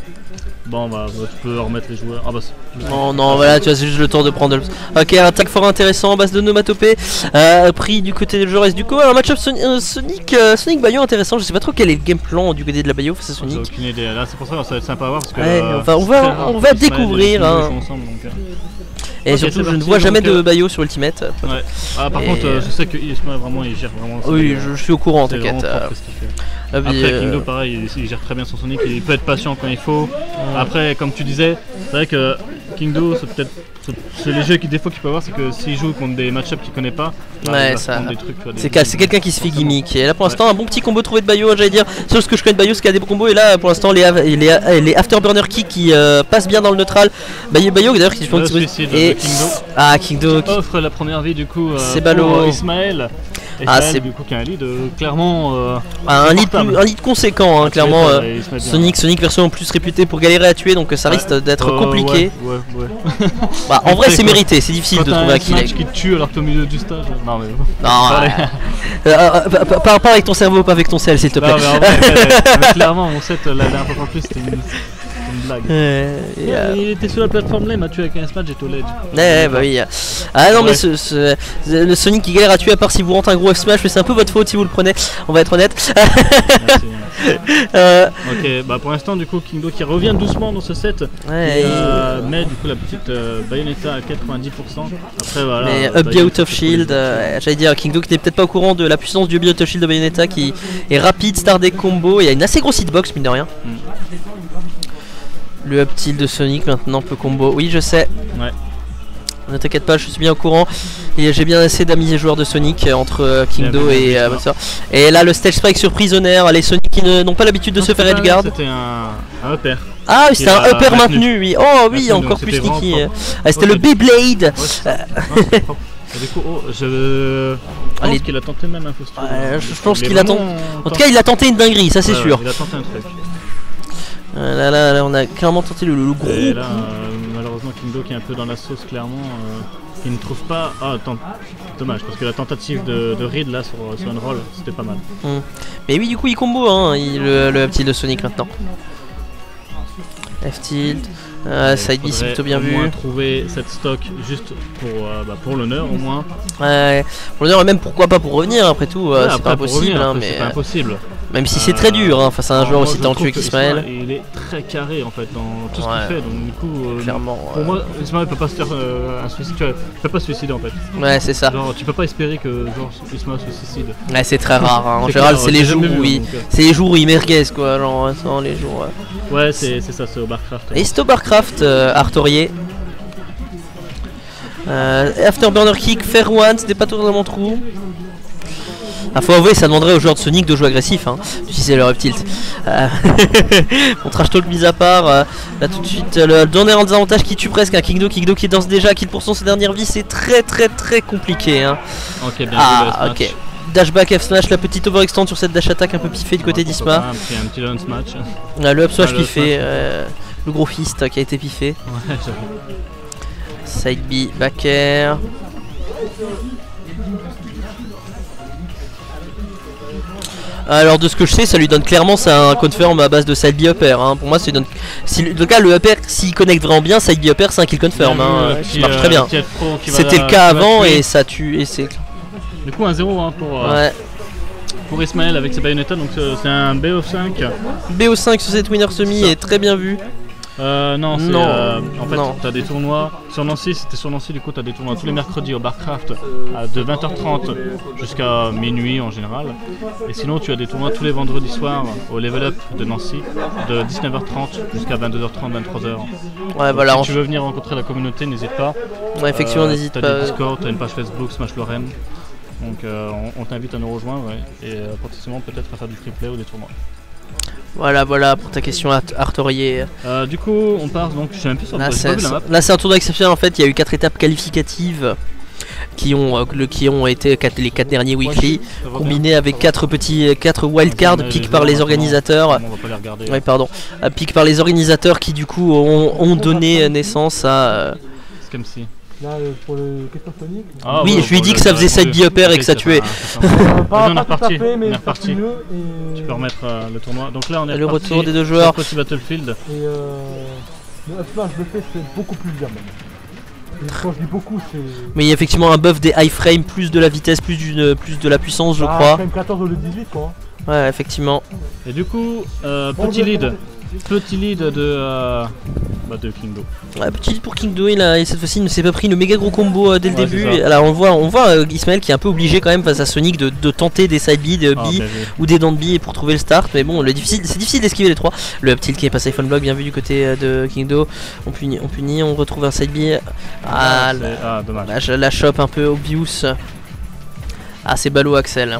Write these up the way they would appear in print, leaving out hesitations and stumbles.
Bon bah tu peux remettre les joueurs. Ah bah non non voilà, tu as juste le temps de prendre. Ok, un tag fort intéressant en base de nomatopée. Pris du côté de Jaurès du coup. Alors match-up Sonic Bayo intéressant. Je sais pas trop quel est le game plan du côté de la Bayo face à Sonic. J'ai aucune idée. Là c'est pour ça que ça va être sympa à voir parce que ouais, on va découvrir. Hein. Ensemble, donc, et okay, surtout je ne vois jamais de Bayo sur Ultimate. Ouais. Ah, par contre je sais que Isma vraiment il gère vraiment. Oui je suis au courant, t'inquiète. Après Kingdo pareil, il gère très bien son Sonic, il peut être patient quand il faut. Après comme tu disais, c'est vrai que Kingdo c'est les jeux qui des fois qu'il peut avoir, c'est que s'il joue contre des match-up qu'il connaît pas, ouais, ça c'est quelqu'un qui se fait gimmick. Et là pour l'instant un bon petit combo trouvé de Bayo, j'allais dire. Sauf ce que je connais de Bayo, c'est qu'il y a des bons combos. Et là pour l'instant les afterburner kick qui passent bien dans le neutral. Bayo d'ailleurs qui font et Kingdo qui offre la première vie du coup c'est pour Ismaël. C'est du coup qui a un lead clairement un lead conséquent hein, clairement. Sonic version en plus réputée pour galérer à tuer, donc ça risque d'être compliqué. Ouais. Bah, en vrai c'est mérité, c'est difficile de trouver un kill qui te tue alors que t'es au milieu du stage. Non mais pas avec ton cerveau, pas avec ton sel s'il te plaît. Mais clairement mon set la dernière fois en plus c'était une blague. Il était sur la plateforme là, il m'a tué avec un smash, j'étais au ledge. Bah oui. Ah non mais le Sonic qui galère à tuer à part si vous rentrez un gros F-Smash, mais c'est un peu votre faute si vous le prenez, on va être honnête. Ok, bah pour l'instant du coup Kingdo qui revient doucement dans ce set, met du coup la petite Bayonetta à 90%. Après voilà. Mais up B out of shield, j'allais dire Kingdo qui n'est peut-être pas au courant de la puissance du B out of shield de Bayonetta qui est rapide, star des combos, il y a une assez grosse hitbox mine de rien. Le up tilt de Sonic maintenant peut combo, oui je sais. Ouais. Ne t'inquiète pas, je suis bien au courant. Et j'ai bien assez d'amis et joueurs de Sonic entre Kingdo et et là le stage spike sur Prisoner, les Sonic qui n'ont pas l'habitude de se faire edgeguard. C'était un upper. Ah oui, c'était un upper maintenu, oui. Oh oui, encore plus sneaky. C'était le Beyblade. Du coup, je pense qu'il a tenté même un faux stroke. Je pense qu'il a tenté. En tout cas, il a tenté une dinguerie, ça c'est sûr. Il a tenté un truc. Là, on a clairement tenté le gros. Et là, malheureusement, Kingdo qui est un peu dans la sauce, clairement, qui ne trouve pas. Ah, attends, dommage, parce que la tentative de read là sur une roll, c'était pas mal. Mais oui, du coup, il combo hein, le up tilt de Sonic maintenant. F tilt. Side B c'est plutôt bien vu. Au moins trouver cette stock juste pour l'honneur au moins. Pour l'honneur et même pourquoi pas pour revenir après tout, c'est pas impossible. Mais c'est pas impossible. Même si c'est très dur hein, face à un joueur aussi talentueux qu'Ismaël. Il est très carré en fait dans tout ce qu'il fait, donc du coup clairement, pour moi Ismaël peut pas se faire un suicide, il peut pas se suicider en fait. Ouais c'est ça. Genre tu peux pas espérer que Ismaël se suicide. Ouais c'est très rare hein. En général c'est les jours où c'est les jours où il merguez quoi, genre sans les jours. Ouais c'est ça, c'est au Barcraft. Et c'est au Barcraft Artorier. Afterburner kick, fair one, c'était pas totalement trou. Faut avouer, ça demanderait aux joueurs de Sonic de jouer agressif, hein, d'utiliser leur up tilt. On trash talk mis à part, là tout de suite le dernier en désavantage qui tue presque un Kingdo qui danse déjà à kill pour sa dernière vie, c'est très compliqué. Hein. Ok, bien ok. Dashback F smash, la petite overextend sur cette dash attack un peu piffée du côté d'Isma. Un petit down smash. Le up smash piffé, le gros fist qui a été piffé. Ouais, j'avoue. Side B, back air. Alors de ce que je sais, ça lui donne clairement un confirm à base de side B upper. Hein. Pour moi, c'est le cas le upper s'il connecte vraiment bien, side B upper c'est un kill confirm. Hein, qui marche très bien. C'était le cas avant et ça tue et c'est. Du coup 1-0 hein, pour Ismaël avec ses Bayonetta, donc c'est un BO5. BO5 sur cette winner semi est très bien vu. Non, c'est en fait t'as des tournois sur Nancy, c'était sur Nancy, du coup t'as des tournois tous les mercredis au Barcraft de 20h30 jusqu'à minuit en général, et sinon tu as des tournois tous les vendredis soirs au Level Up de Nancy de 19h30 jusqu'à 22h30, 23h. Ouais voilà. Si tu veux venir rencontrer la communauté, n'hésite pas. Ouais, effectivement n'hésite pas. T'as des Discord, t'as une page Facebook Smash Lorraine, donc on t'invite à nous rejoindre et potentiellement peut-être à faire du triplé ou des tournois. Voilà pour ta question Artorier. Du coup on part donc, je sais même plus sur là c'est un tournoi exceptionnel en fait, il y a eu 4 étapes qualificatives qui ont été les 4 derniers weekly, combinés avec 4 wildcards pick par les organisateurs. On va pas les regarder. Ouais pardon. Pick par les organisateurs qui du coup ont donné naissance à Scamcy. Là, pour le question Sonic. Ah, oui, ouais, je lui ai dit que ça faisait side B upper et que ça tuait. On est reparti. Tu peux remettre le tournoi. Donc là, on est le retour des deux joueurs. Battlefield. Et le Smash, je le fais, c'est beaucoup plus bien même. Quand je dis beaucoup, c'est. Mais il y a effectivement un buff des high frames, plus de la vitesse, plus de la puissance, je crois. Frame 14 au lieu de 18, quoi. Ouais, effectivement. Et du coup, petit lead de Kingdo. Ouais, petit lead pour Kingdo, cette fois-ci il ne s'est pas pris le méga gros combo dès le début. Alors on voit Ismaël qui est un peu obligé quand même face à Sonic de tenter des side B, ou des down B pour trouver le start. Mais bon, c'est difficile d'esquiver les trois. Le up tilt qui est passé iPhone block, bien vu du côté de Kingdo. On punit, on retrouve un side B. Dommage. La chope un peu obvious. Ah, c'est ballot Axel.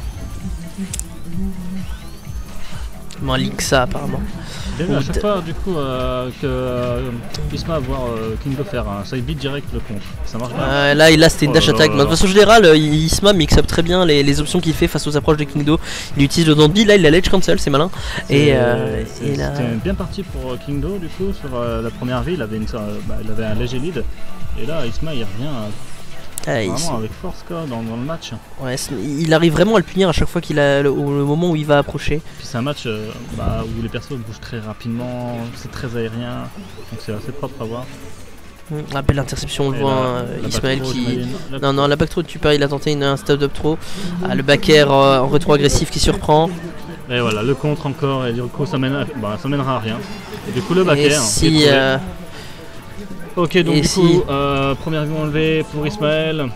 Moins leak ça apparemment. Bien à chaque fois du coup que Isma va voir Kingdo faire un side beat direct le contre. Ça marche bien. Là c'était une dash attack. De façon générale, Isma mix up très bien les options qu'il fait face aux approches de Kingdo. Il utilise le down B, là il a l'edge cancel, c'est malin. C'était bien parti pour Kingdo du coup sur la première vie, il avait un léger lead. Et là Isma il revient vraiment avec force quoi, dans le match. Ouais, il arrive vraiment à le punir à chaque fois qu'il a le moment où il va approcher. Puis c'est un match où les persos bougent très rapidement, c'est très aérien, donc c'est assez propre à voir. Belle interception, on le voit, Ismaël qui... Non, la back throw de Tupper, il a tenté un stop up throw. Le back air en rétro agressif qui surprend. Et voilà, le contre encore, et du coup ça mènera à rien. Et du coup le back air. Ok, donc du coup, première vue enlevée pour Ismaël.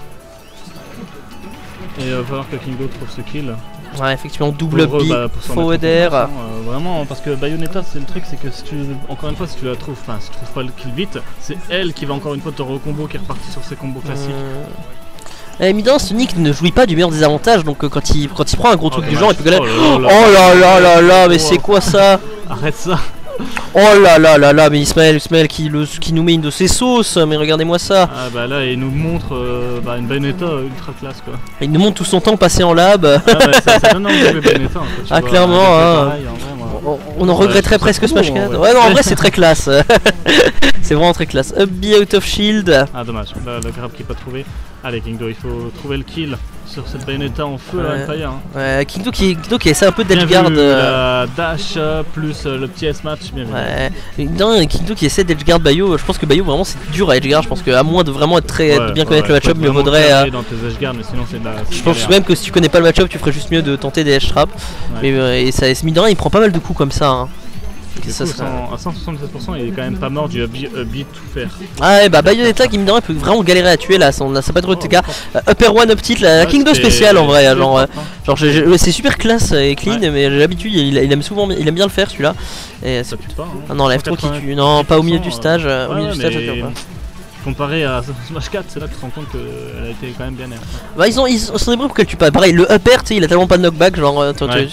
Et va voir que Kingdo trouve ce kill. Ouais, effectivement, double B, forward air. Vraiment, parce que Bayonetta, c'est le truc, c'est que si tu la trouves, si tu trouves pas le kill vite, c'est elle qui va encore une fois te recombo, qui est repartie sur ses combos classiques. Évidemment, Sonic ne jouit pas du meilleur des avantages, donc quand il prend un gros truc du genre, il peut galérer. Oh là là, mais c'est quoi ça? Arrête ça. Oh là là, mais Ismaël qui nous met une de ses sauces, mais regardez-moi ça. Ah bah là il nous montre une Bayonetta ultra classe quoi. Il nous montre tout son temps passé en lab. Ça donne envie de Bayonetta en fait, ah clairement, on en regretterait presque Smash 4. Ouais non en vrai c'est très classe. C'est vraiment très classe. Up B out of shield. Ah dommage, le grab qui est pas trouvé. Allez Kingdo, il faut trouver le kill sur cette Bayonetta en feu à Empire. Ouais, Kingdo qui essaie un peu d'edge guard. La dash plus le petit S-match, bien vu. Ouais, Kingdo qui essaie d'edge guard Bayo. Je pense que Bayo vraiment c'est dur à edge guard. Je pense qu'à moins de vraiment être de bien connaître le match-up, mieux vaudrait. Dans tes edge guard, mais sinon c'est de la. Je pense même que si tu connais pas le match-up, tu ferais juste mieux de tenter des edge traps. Et ça, mine de rien, il prend pas mal de coups comme ça. Du coup, à 177%, il est quand même pas mort du up tout faire. Ah ouais, Bayonetta qui me dirait peut vraiment galérer à tuer là, ça pas trop de TK. Upper one, up tilt, la Kingdo spéciale en vrai, genre c'est super classe et clean, mais j'ai l'habitude, il aime bien le faire celui-là. Et ça tue pas. Ah non, l'F3 qui tue, non, pas au milieu du stage, au milieu du stage, comparé à Smash 4, c'est là que tu te rends compte qu'elle a été quand même bien nerf. Bah ils sont débrouillés pour qu'elle tue pas. Pareil, le upper, tu sais, il a tellement pas de knockback, genre,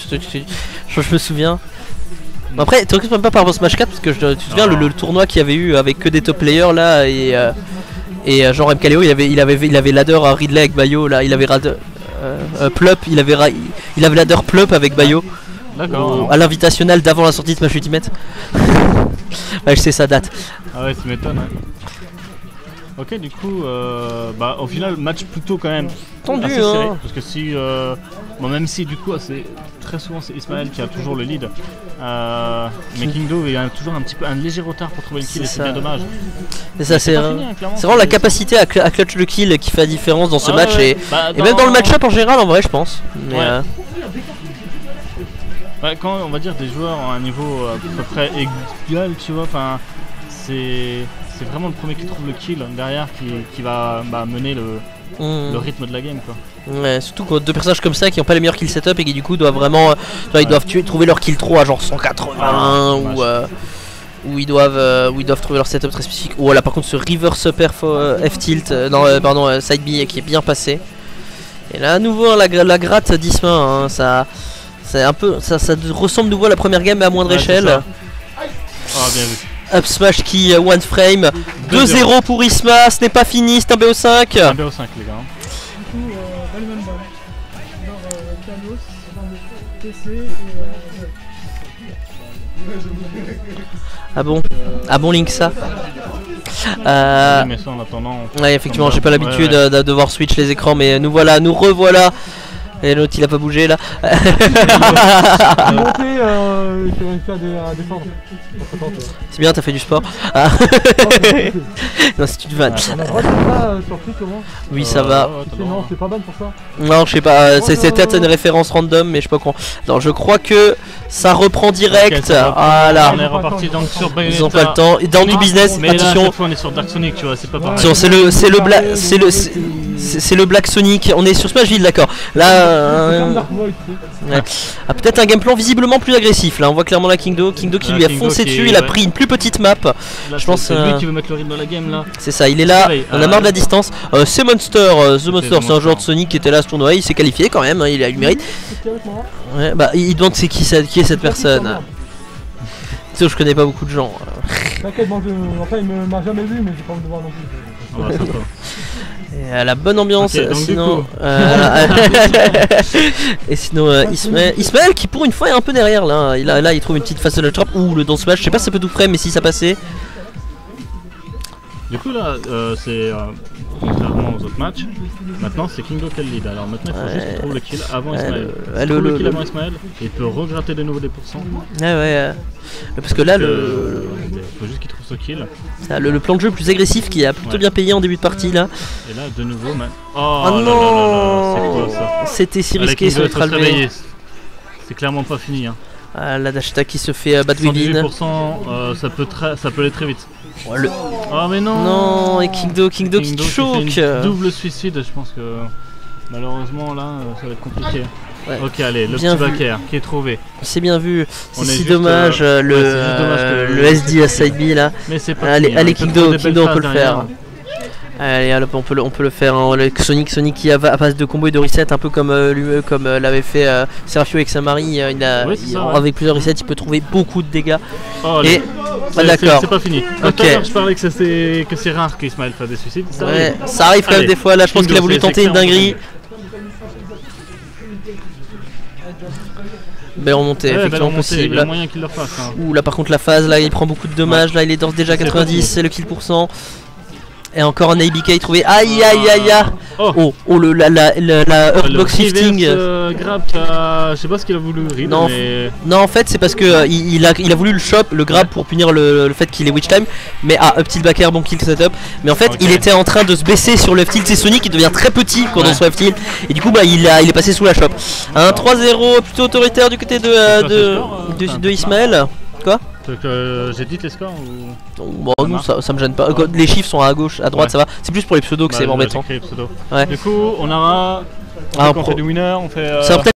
je me souviens. Après, tu t'occupes même pas par rapport au Smash 4 parce que tu te souviens le tournoi qu'il y avait eu avec que des top players là et genre MKLeo il avait ladder à Ridley avec Bayo là, il avait Plup, il avait ladder Plup avec Bayo. D'accord. À l'invitationnel d'avant la sortie de Smash Ultimate. Ouais, je sais ça date. Ah ouais, tu m'étonnes. Ok, du coup, au final, match plutôt quand même tendu, serré, parce que si, même si du coup, très souvent c'est Ismaël qui a toujours le lead, mais Kingdo il a toujours un léger retard pour trouver le kill et c'est bien dommage. C'est vraiment la capacité à clutch le kill qui fait la différence dans ce match et même dans le match-up en général en vrai je pense. Mais quand on va dire des joueurs à un niveau à peu près égal, tu vois, c'est vraiment le premier qui trouve le kill derrière qui va mener le rythme de la game quoi. Ouais, surtout quand deux personnages comme ça qui n'ont pas les meilleurs kill setup et qui du coup doivent vraiment ils doivent trouver leur kill 3 à genre 180 ou ils doivent trouver leur setup très spécifique. Oh là par contre ce reverse upper F tilt side B qui est bien passé. Et là à nouveau la gratte d'Isma ça ressemble de nouveau à la première game mais à moindre échelle. Ah bien vu. Up smash qui one frame 2-0 pour Isma, ce n'est pas fini, c'est un BO5. Un BO5 les gars. Du coup, Balman Ball, Carlos, PC Ah bon Link ça. Mais ça en attendant. Ouais, effectivement, j'ai pas l'habitude de devoir switch les écrans, mais nous revoilà. Et l'autre il a pas bougé là. C'est bien, t'as fait du sport. Non, c'est une vanne. Oui, ça va. Non, c'est pas mal pour ça. Non, je sais pas, c'est peut-être une référence random, mais je sais pas quoi. Non, je crois que ça reprend direct. Voilà. On est reparti donc sur Bayonetta. Ils ont pas le temps. Dans du business, mais attention. Là, cette fois, on est sur Dark Sonic, tu vois, c'est pas pareil. C'est le Black Sonic. On est sur Smashville, d'accord. Là. Ouais. Ah, peut-être un game plan visiblement plus agressif. Là, on voit clairement la Kingdo qui lui a foncé dessus. Il a pris une plus petite map. Là, je pense. C'est lui qui veut mettre le rythme dans la game là. C'est ça, il est là. On a marre de la distance. C'est Monster. The Monster, c'est un joueur de Sonic qui était là à ce tournoi. Il s'est qualifié quand même. Il a eu le mérite. Ouais, bah, il demande c'est qui est cette personne. Tu sais, je connais pas beaucoup de gens. T'inquiète, enfin, il m'a jamais vu, mais j'ai pas envie de voir non plus. Et à la bonne ambiance, okay, sinon. Et sinon, Ismaël qui pour une fois est un peu derrière là. Il trouve une petite face de la trap ou le dans smash. Je sais pas si ça peut tout frais, mais si ça passait. Du coup là, c'est contrairement aux autres matchs. Maintenant c'est Kingdo qui a le lead. Alors maintenant il faut juste qu'il trouve le kill avant Ismaël. Le kill avant Ismaël, il peut regratter de nouveau des pourcents. Parce que là il faut juste qu'il trouve ce kill. Le plan de jeu plus agressif qui a plutôt bien payé en début de partie là. Et là de nouveau, oh non, c'est quoi ça? C'était si risqué sur le travers. C'est clairement pas fini. Hein. La Dashta qui se fait battre win. 118%, ça peut aller très vite. Oh mais non. Non, et Kingdo qui choque. Double suicide, je pense que malheureusement là ça va être compliqué. Ouais. Ok, allez, le petit backer qui est trouvé. C'est bien vu, c'est si dommage le SD à side B là. Mais c'est pas allez Kingdo, on peut le faire. Allez, on peut le faire. Hein. Sonic qui a passe de combo et de reset, un peu comme l'avait fait Serafio avec Samari. Avec plusieurs resets, il peut trouver beaucoup de dégâts. Oh, et d'accord. C'est pas fini. Ok. Je parlais que c'est rare qu'Ismaël fasse des suicides. Ça arrive quand même des fois. Là, je pense qu'il a voulu tenter une dinguerie. Belle remontée, effectivement possible. Il y a moyen qu'il le fasse. Hein. Ouh, là par contre la phase, là il prend beaucoup de dommages. Là il est d'ores déjà 90, c'est le kill %. Et encore un ABK trouvé. Aïe aïe aïe aïe. La Earthbox shifting. Grab, je sais pas ce qu'il a voulu read, mais... Non, en fait c'est parce que il a voulu le shop, le grab pour punir le fait qu'il est witch time. Mais up tilt back air, bon kill setup. Mais en fait il était en train de se baisser sur le F tilt. C'est Sonic qui devient très petit quand on soit F tilt. Et du coup il est passé sous la shop. Un 3-0 plutôt autoritaire du côté de Ismaël. Quoi? J'ai dit les scores ou... Bon, non, ça me gêne pas. Les chiffres sont à gauche, à droite, ça va. C'est plus pour les pseudos que c'est embêtant. Du coup, on aura. On fait du winner, on fait.